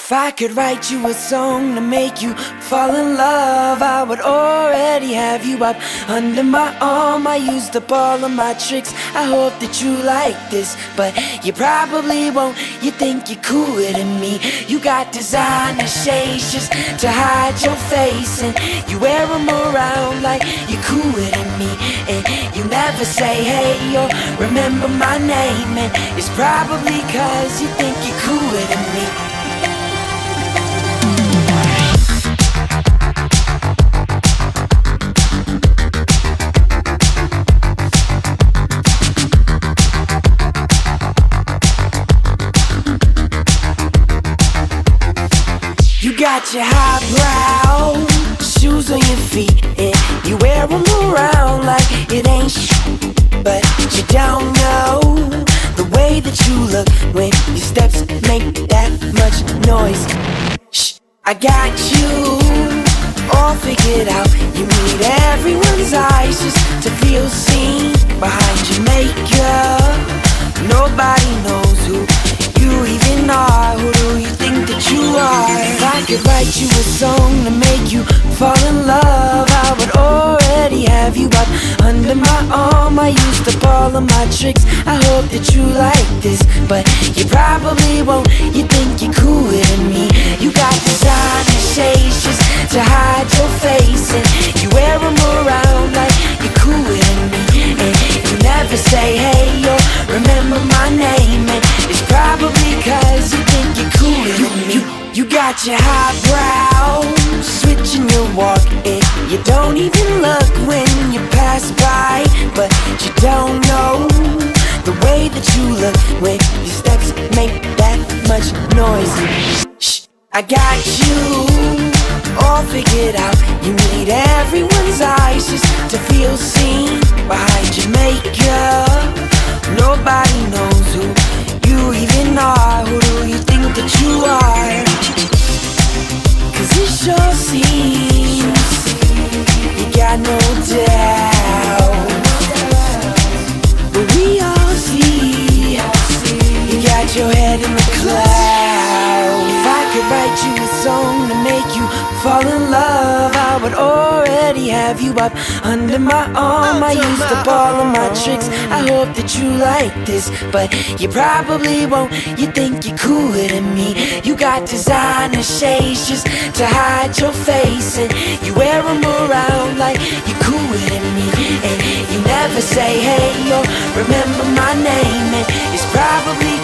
If I could write you a song to make you fall in love, I would already have you up under my arm. I used up all of my tricks, I hope that you like this, but you probably won't. You think you're cooler than me. You got designer shades just to hide your face, and you wear them around like you're cooler than me. And you never say hey or remember my name, and it's probably cause you think you're cooler than me. You got your highbrow shoes on your feet, and you wear them around like it ain't but you don't know the way that you look when your steps make that much noise. Shh, I got you all figured out. You need everyone's eyes just to feel seen behind your makeup. Nobody knows who you even are. Who do you think that you are? If I could write you a song to make you fall in love, I would already have you up under my arm. I used up all of my tricks, I hope that you like this, but you probably won't. You think you're cooler than me. You got designer shades just to hide your face, and you wear them around like you're cooler than me. And you never say hey or remember my name, and it's probably cause you think you're cooler than me. You got your highbrow switching your walk, and you don't even look when you pass by, but you don't know the way that you look when your steps make that much noise. Shh, I got you all figured out. You need everyone's eyes just to feel seen behind your makeup. Nobody knows who you even are. Who do you think that you are? Cause it sure seems you got no doubt, but we all see you got your head in the clouds. If I could write you a song to make you fall in love, I would already have you up under my arm. I used up all of my tricks, I hope that you like this, but you probably won't. You think you're cooler than me. You got designer shades just to hide your face, and you wear them around like you're cooler than me. And you never say hey or remember my name, and it's probably